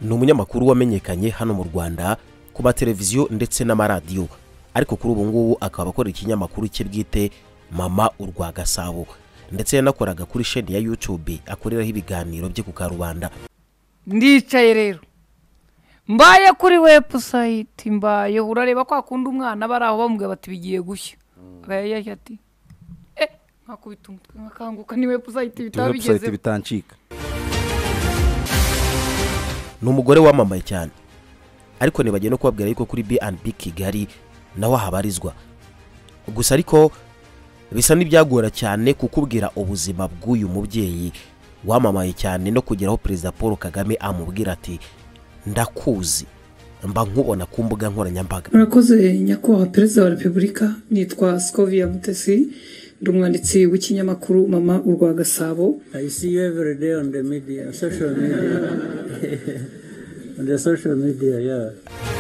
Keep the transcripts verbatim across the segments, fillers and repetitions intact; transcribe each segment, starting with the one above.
ni umunyamakuru wamenyekanye hano mu Rwanda ku ba televiziyo ndetse n'amaradiyo, ariko kuri ubu ngubu akaba akora ikinyamakuru cye bwite Mama urwa Gasabo, ndetse yanakoraga kuri chaîne ya YouTube akoreraho ibiganiro bye ku Karubanda. Ndicaye rero mbaye kuri website, mbaye urareba kwa kundi umwana baraho bamubwira bati bigiye gushya, akayashya ati eh nkakubita umutwe nkakanguka, ni website bitabigeze, website bitancika. Ni umugore wamamaye cyane, ariko nibagiye no kubabwira yuko kuri B and B Kigali naho habarizwa. Gusa ariko bisa n'ibyagora cyane kukubwira ubuzima bw'uyu mubyeyi wamamaye cyane no kugeraho Perezida Paul Kagame amubwira ati ndakuzi mba nkubona ku mbuga nkoranyambaga. Murakoze nyakubahwa Perezida wa Repubulika, nitwa Scovia Mutesi, ndi umwanditsi w'ikinyamakuru Mama urwa Gasabo. I see you every day on the media, social media. On the social media, yeah.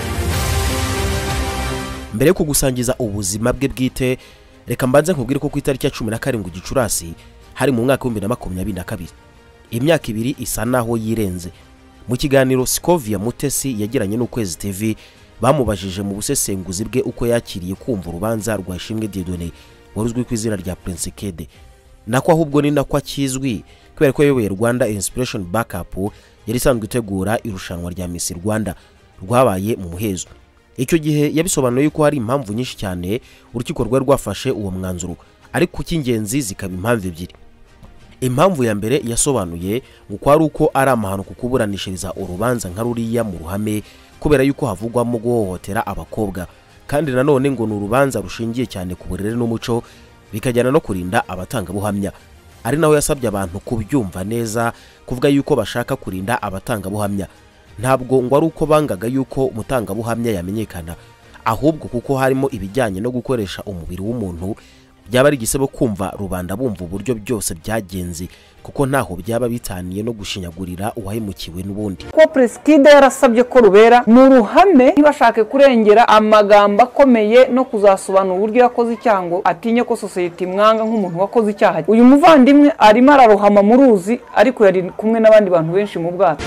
Mbere yo kugusangiza ubuzima bwe bwite, reka mbanze nkubwire ko ku itariki ya cumi na karindwi Gicurasi hari mu mwaka wa bibiri na makumyabiri na kabiri, imyaka ibiri isa naho yirenze. Mu kiganiro Scovia Mutesi yagiranye n'Ukwezi T V, bamubajije mu busesenguzi bwe uko yakiriye kumva urubanza rwa Ishimwe Dieudonné waruzwi ku izina rya Prince Kid, nako ahubwo ni nako akizwi kubera ko yayoboye Rwanda Inspiration Backup yari isanzwe itegura irushanwa rya Miss Rwanda rwabaye mu muhezo. Icyo gihe yabisobanuye yuko hari impamvu nyinshi cyane urukiko rwe rwafashe uwo mwanzuro, ariko cy'ingenzi zikaba impamvu ebyiri. Impamvu ya mbere yasobanuye ngo ari uko ari amahano kukuburanishiriza urubanza nka ruriya mu ruhame, kubera yuko havugwamo guhohotera abakobwa, kandi nanone ngo ni urubanza rushingiye cyane ku burere n'umuco, bikajyana no kurinda abatangabuhamya. Ari naho yasabye abantu kubyumva neza, kuvuga yuko bashaka kurinda abatangabuhamya, ntabwo ngo ari uko bangaga yuko umutangabuhamya yamenyekana, ahubwo kuko harimo ibijyanye no gukoresha umubiri w'umuntu byaba ari igisebo kumva rubanda bumva uburyo byose byagenze, kuko ntaho byaba bitaniye no gushinyagurira uwahemukiwe n'ubundi. Ko Prince Kid yarasabye ko rubera mu ruhame, ntibashake kurengera amagambo akomeye no kuzasobanura uburyo yakoze icyango, atinye ko society mwanga nk'umuntu wakoze icyaha. Uyu muvandimwe arimo ararohama mu ruzi, ariko yari kumwe n'abandi bantu benshi mu bwato.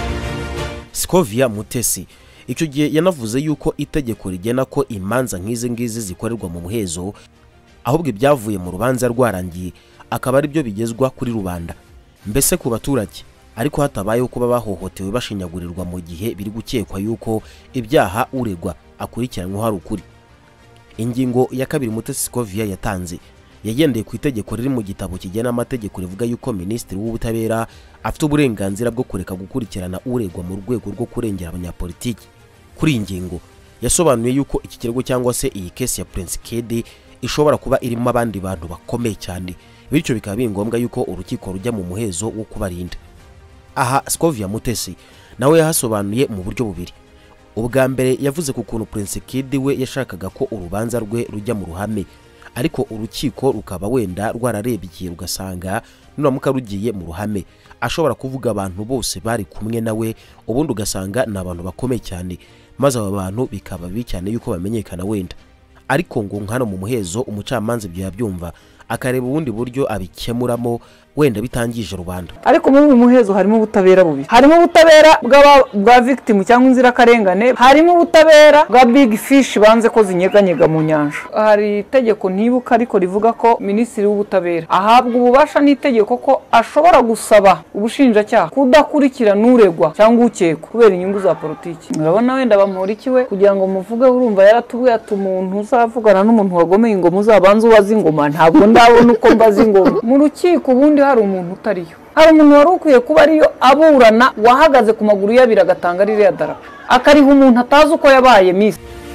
Scovia Mutesi icyo gihe yanavuze yuko itegeko rigena ko imanza nk'izi ngizi zikorerwa mu muhezo, ahubwo ibyavuye mu rubanza rwarangiye akaba ari byo bigezwa kuri rubanda, mbese ku baturage, ariko hatabayeho kuba bahohotewe bashinyagurirwa mu gihe biri gukekwa yuko ibyaha uregwa akurikiranwa hari ukuri. Ingingo ya kabiri Mutesi Scovia yatanze yagendeye ku itegeko riri mu gitabo kigena amategeko rivuga yuko Minisitiri w'Ubutabera afite uburenganzira bwo kureka gukurikirana uregwa mu rwego rwo kurengera abanyapolitiki. Kuri ingingo yasobanuye yuko iki kirego cyangwa se iyi case ya Prince Kid ishobora kuba irimo abandi bantu bakomeye cyane, bityo bikaba biri ngombwa yuko urukiko rujya mu muhezo wo kubarinda. Aha Scovia Mutesi nawe yahasobanuye mu buryo bubiri. Ubwa mbere yavuze ku kuntu Prince Kid we yashakaga ko urubanza rwe rujya mu ruhame, ariko urukiko rukaba wenda rwararebye rugasanga nuramuka rugiye mu ruhame ashobora kuvuga abantu bose bari kumwe nawe, ubundi ugasanga ni abantu bakomeye cyane, maze aba bantu bikaba bibi cyane yuko bamenyekana wenda. Ariko ngo nkano mu muhezo umucamanza ibyo yabyumva akareba ubundi buryo abikemuramo, wenda bitangije rubanda. Ariko muri uyu muhezo harimo ubutabera bubi, harimo ubutabera bwa victim cyangwa inzira karengane, harimo ubutabera bwa big fish banze ko zinyeganyega mu nyanja. Hari itegeko ntibuka ariko rivuga ko Minisitiri w'Ubutabera ahabwa ububasha n'itegeko ko ashobora gusaba ubushinjacyaha kudakurikirana uregwa cyangwa ukekwa kubera inyungu za politiki. Murabona wenda bamurikiwe kugira ngo muvuge, urumva yaratubwiye ati umuntu uzavugana n'umuntu wagomeye ngo muzabanze ubaze ingoma, ntabwo ndabona uko mbaze ingoma mu rukiko. Ubundi hari umuntu utariyo, hari umuntu wari ukwiye kuba ariyo aburana, wahagaze ku maguru yabira agatanga ririya darapo, akariha umuntu atazi uko yabaye Miss.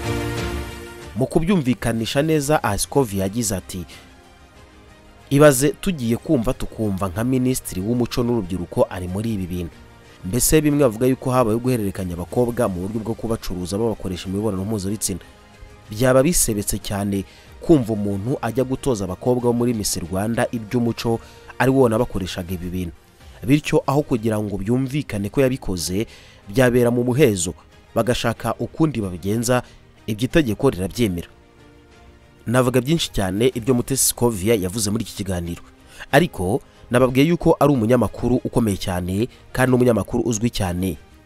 Mu kubyumvikanisha neza Scovia yagize ati ibaze tugiye kumva tukumva nka Minisitiri w'Umuco n'Urubyiruko ari muri ibi bintu, mbese bimwe bavuga yuko habaye guhererekanya abakobwa mu buryo bwo kubacuruza babakoresha imibonano mpuzabitsina. Byaba bisebetse cyane kumva umuntu ajya gutoza abakobwa bo muri Miss Rwanda iby'umuco ari wona bakoreshaga ibi bintu, bityo aho kugira ngo byumvikane ko yabikoze byabera mu muhezo bagashaka ukundi babigenza, ibyitegeko rirabyemera. Navuga byinshi cyane ibyo Mutesi Scovia yavuze muri iki kiganiro, ariko nababwiye yuko ari umunyamakuru ukomeye cyane kandi umunyamakuru uzwi cyane,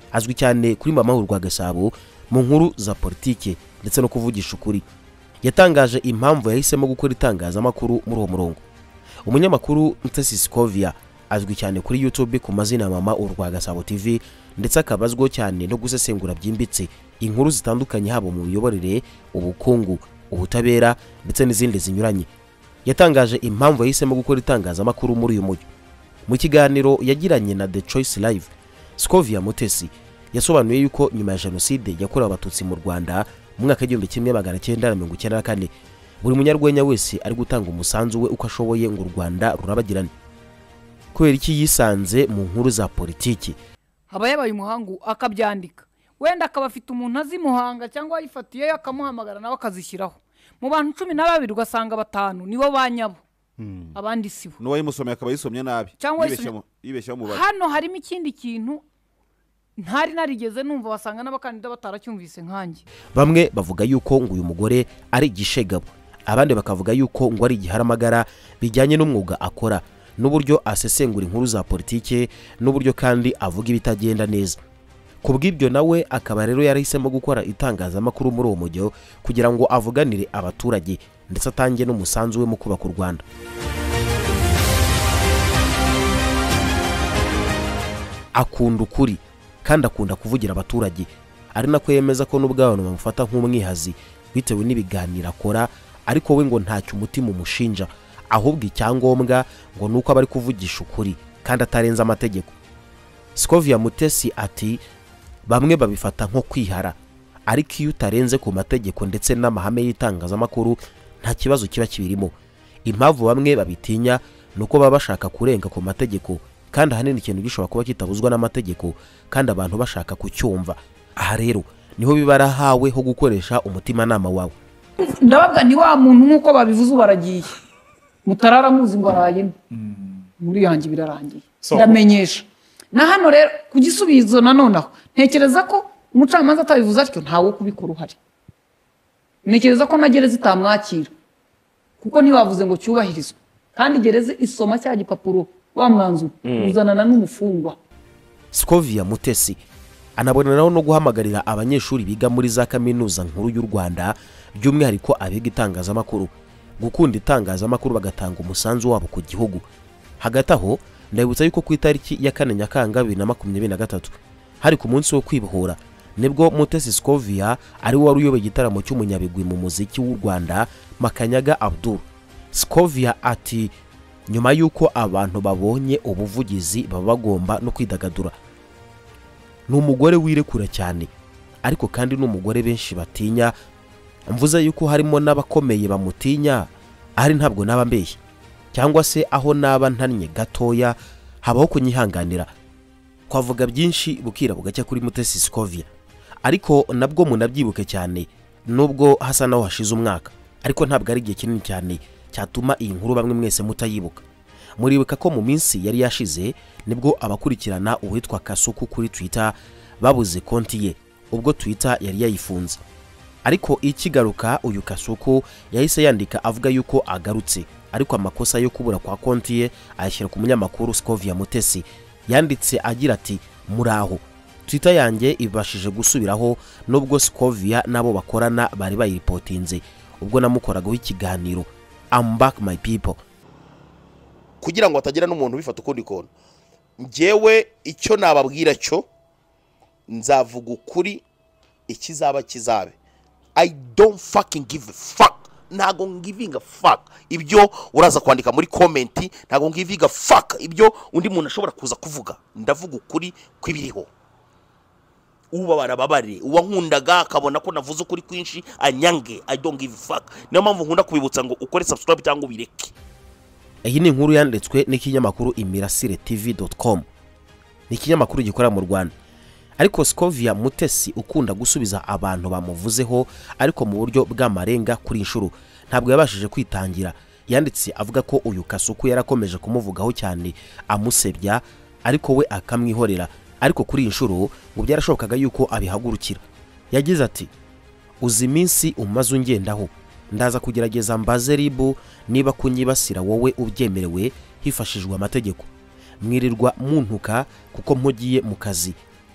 azwi cyane kuri mama urwa Gasabo mu nkuru za politike ndetse no kuvugisha ukuri. Yatangaje impamvu yahisemo gukora itangazamakuru muri uwo murongo. Umunyamakuru Mutesi Scovia azwi cyane kuri YouTube ku mazina ya mama urwa Gasabo T V ndetse akabazwo cyane no gusesengura byimbitse inkuru zitandukanye habo mu miyoborere, ubukungu, ubutabera ndetse n'izindi zinyuranye. Yatangaje impamvu yahisemo gukora itangazamakuru muri uyu mujyi. Mu kiganiro yagiranye na The Choice Live, Scovia Mutesi yasobanuye yuko nyuma ya jenoside yakorewe abatutsi mu Rwanda mu mwaka w'igihumbi kimwe magana cyenda mirongo icyenda na kane, buri munyarwenya wese ari gutanga umusanzu we uko ashoboye ngo u Rwanda rurabagirane. Kubera iki yisanze mu nkuru za politiki, haba yabaye umuhangu akabyandika, wenda akaba afite umuntu azi muhanga cyangwa yifatiye akamuhamagara nawe akazishyiraho. Mu bantu cumi na babiri ugasanga batanu nibo banyabo, abandi sibo. N'uwo yimusomye akaba yisomye nabi, yibeshya mu bari. Hano harimo ikindi kintu ntari narigeze numva, wasanga n'abakandida bataracyumvise nkanjye. Bamwe bavuga yuko ngo uyu mugore ari igishegabo, abandi bakavuga yuko ngo ari igiharamagara bijyanye n'umwuga akora n'uburyo asesengura inkuru za politike n'uburyo kandi avuga ibitagenda neza. Kubw'ibyo nawe akaba rero yarahisemo gukora itangazamakuru muri uwo mujyo kugira ngo avuganire abaturage ndetse atange n'umusanzu we mu kubaka u Rwanda. Akunda ukuri kandi akunda kuvugira abaturage, ari nako yemeza ko n'ubwo abantu bamufata nk'umwihazi bitewe n'ibiganiro akora, ariko we ngo ntacyo umutima umushinja, ahubwo icyangombwa ngo nuko abari kuvugisha ukuri kandi atarenza amategeko. Scovia Mutesi ati bamwe babifata nko kwihara, ariko iyo utarenze ku mategeko ndetse n'amahame y'itangazamakuru nta kibazo kiba kibirimo. Impamvu bamwe babitinya nuko baba bashaka kurenga ku mategeko, kandi ahanini ikintu gishobora kuba kitabuzwa n'amategeko kandi abantu bashaka kucyumva. Aha rero niho bibarahawe ho gukoresha umutima nama wawe. Ndababwa ni wa muntu nkuko babivuze baragiye, mutarara muzi ngo arayemo muri yanjye birarangiye, ndamenyesha. Na hano rero kugisubizo nanonaho ntekereza ko umucamanza atabivuze atyo ntawo kubikora uhari. Ntekereza ko na gereza itamwakira kuko ntibavuze ngo cyubahirizwe, kandi gereza isoma cya gipapuro wa mwanzu uzanana n'umufungwa. Scovia Mutesi anaboneraho no guhamagarira abanyeshuri biga muri za kaminuza nkuru y'u Rwanda by'umwihariko abiga itangazamakuru gukunda itangazamakuru bagatanga umusanzu wabo ku gihugu. Hagati aho ndabutsa yuko ku itariki ya kane Nyakanga bibiri na makumyabiri na gatatu hari ku munsi wo kwibohora nibwo Mutesi Scovia ari wari uyoboye igitaramo cy'umunyabigwi mu muziki w'u Rwanda Makanyaga Abdul. Scovia ati nyuma yuko abantu babonye ubuvugizi baba bagomba no kwidagadura. N'umugore wirekura cyane, ariko kandi n'umugore benshi batinya. Mvuze yuko harimo n'abakomeye bamutinya, ari ntabwo naba mbeshye, cyangwa se aho naba ntannye gatoya habaho kunyihanganira. Kwavuga byinshi bukira bugacya kuri Mutesi Scovia, ariko nabwo munabyibuke cyane nubwo hasa naho hashize umwaka, ariko ntabwo ari igihe kinini cyane cyatuma iyi nkuru bamwe mwese mutayibuka. Muribuka ko mu minsi yari yashize nibwo abakurikirana uwitwa Kasuku kuri Twitter babuze konti ye ubwo Twitter yari yayifunze. Ariko ikigaruka uyu Kasuku yahise yandika avuga yuko agarutse, ariko amakosa yo kubura kwa konti ye ayashyira ku munyamakuru Scovia Mutesi. Yanditse agira ati muraho, Twitter yanjye ibashije gusubiraho nubwo Scovia nabo bakorana bari bayiripotinze ubwo namukoragaho ikiganiro. I'm back my people. Kugira ngo atagira n'umuntu bifata ukundi kono, ngewe icyo nababwira cyo nzavuga ukuri ikizaba kizabe. I don't fucking give a fuck. Ntago ngiving a fuck ibyo uraza kwandika muri comment, ntago ngiving a fuck ibyo undi muntu ashobora kuza kuvuga. Ndavuga ukuri kwibiriho. Uba barababare uwa nkundaga akabona ko navuze ukuri kwinshi anyange. I don't give a fuck. Niyo mpamvu nkunda kubibutsa ngo ukore subscribe cyangwa ubireke. Iyi ni inkuru yanditswe n'ikinyamakuru imirasire T V dot com. Ni ikinyamakuru gikora mu Rwanda. Ariko Scovia Mutesi ukunda gusubiza abantu bamuvuzeho ariko mu buryo bw'amarenga kuri inshuro ntabwo yabashije kwitangira. Yanditse avuga ko uyu Kasuku yarakomeje kumuvugaho cyane amusebya, ariko we akamwihorera. Ariko kuri inshuro ngo byarashobokaga yuko abihagurukira. Yagize ati uzi iminsi umaze ungendaho, ndaza kugerageza mbaze ribu niba kunyibasira wowe ubyemerewe hifashijwe amategeko. Mwirirwa muntuka kuko mpugiye mu kazi,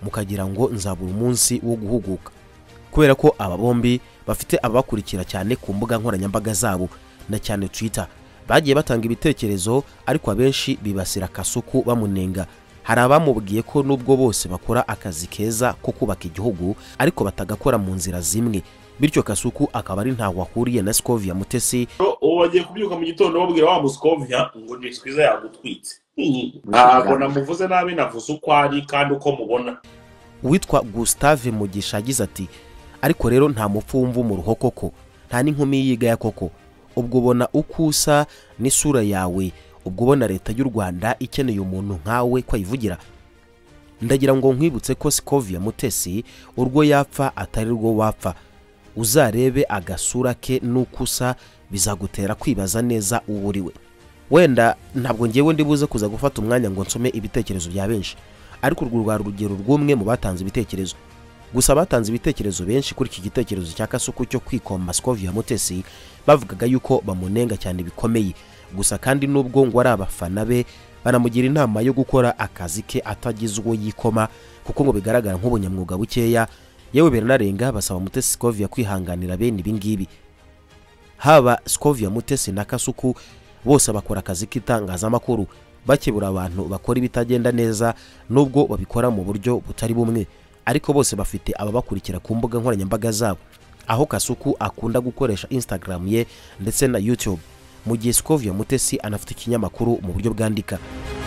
mukagira ngo nzabura umunsi wo guhuguka, kubera ko aba bombi bafite abakurikira cyane ku mbuga nkoranyambaga zabo na cyane Twitter. Bagiye batanga ibitekerezo ariko abenshi bibasira Kasuku bamunenga. Hari abamubwiye ko nubwo bose bakora akazi keza ko kubaka igihugu ariko batagakora mu nzira zimwe, bityo Kasuku akaba ari ntaho wahuriye na Scovia Mutesi. Uwo bagiye kubyuka mu gitondo babwira wa Scovia ngo ni Squeeze yagutwitse. Ntabwo namuvuze nabi, navuze uko ari kandi uko mubona. Witwa Gustave Mugisha agize ati ariko rero nta mupfu wumva mu ruho koko, nta n'inkumi yiga ya koko, ubwo ubona ukusa n'isura yawe, ubwo ubona leta y'u Rwanda ikeneye umuntu nkawe ko ayivugira. Ndagira ngo nkwibutse ko Scovia Mutesi urwo yapfa atari rwo wapfa. Uzarebe agasura ke n'ukusa bizagutera kwibaza neza uburiwe. Wenda ntabwo ngiyewe ndibuze kuza gufata umwanya ngo nsome ibitekerezo bya benshi, ariko urwo rwa rugero rw'umwe mu batanze ibitekerezo. Gusa batanze ibitekerezo benshi kuri iki gitekerezo cya Kasuku cyo kwikoma Scovia Mutesi, bavugaga yuko bamunenga cyane bikomeye. Gusa kandi nubwo ngo ari abafana be banamugira inama yo gukora akazi ke atagize uwo yikoma, kuko ngo bigaragara nk'ubunyamwuga bukeya. Yewe Bernarenga basaba Mutesi Scovia kwihanganira bene ibingibi. Haba Scovia Mutesi na Kasuku bose bakora akazi k'itangazamakuru, bakebura abantu bakora ibitagenda neza nubwo babikora mu buryo butari bumwe, ariko bose bafite ababakurikira ku mbuga nkoranyambaga zabo, aho Kasuku akunda gukoresha Instagram ye ndetse na YouTube, mu gihe Scovia Mutesi anafite ikinyamakuru mu buryo bwandika.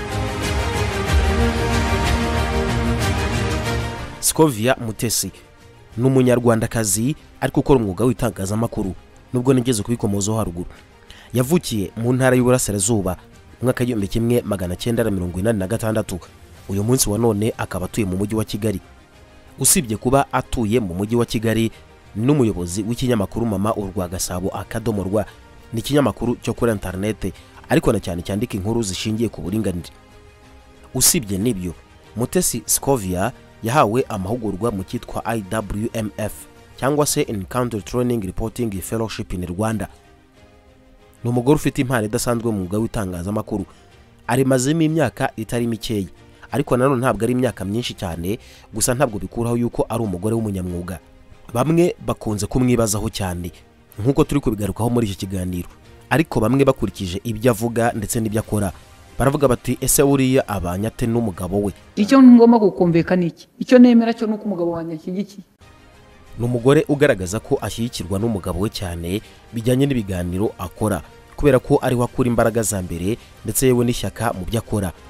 Scovia Mutesi ni umunyarwandakazi ariko ukora umwuga w'itangazamakuru, nubwo nigeze kubikomozaho haruguru. Yavukiye mu ntara y'Uburasirazuba mu mwaka w'igihumbi kimwe magana cyenda na mirongo inani na gatandatu. Uyu munsi wa none akaba atuye mu mujyi wa Kigali. Usibye kuba atuye mu mujyi wa Kigali, n'umuyobozi w'ikinyamakuru Mama urwa Gasabo akadomo rwa, ni ikinyamakuru cyo kuri internet ariko na cyane cyandika inkuru zishingiye ku buringanire. Usibye nibyo, Mutesi Scovia yahawe amahugurwa mu cyitwa I W M F cyangwa se Encounter Training Reporting Fellowship in Rwanda. Ni umugore ufite impano idasanzwe mu mwuga w'itangazamakuru. Arimazemo imyaka itari mikeya, ariko nanone ntabwo ari imyaka myinshi cyane, gusa ntabwo bikuraho yuko ari umugore w'umunyamwuga. Bamwe bakunze kumwibazaho cyane nkuko turi kubigarukaho muri iki kiganiro, ariko bamwe bakurikije ibyo avuga ndetse n'ibyo akora baravuga bati ese uriya abanyate n'umugabo we. Icyo ngomba gukumveka niki, icyo nemera cyo nuko umugabo wanjye ashyigikiye. Numugore ugaragaza ko ashyigikirwa n'umugabo we cyane bijyanye n'ibiganiro akora, kubera ko ari wakura imbaraga za mbere ndetse yewe n'ishyaka mu byo akora.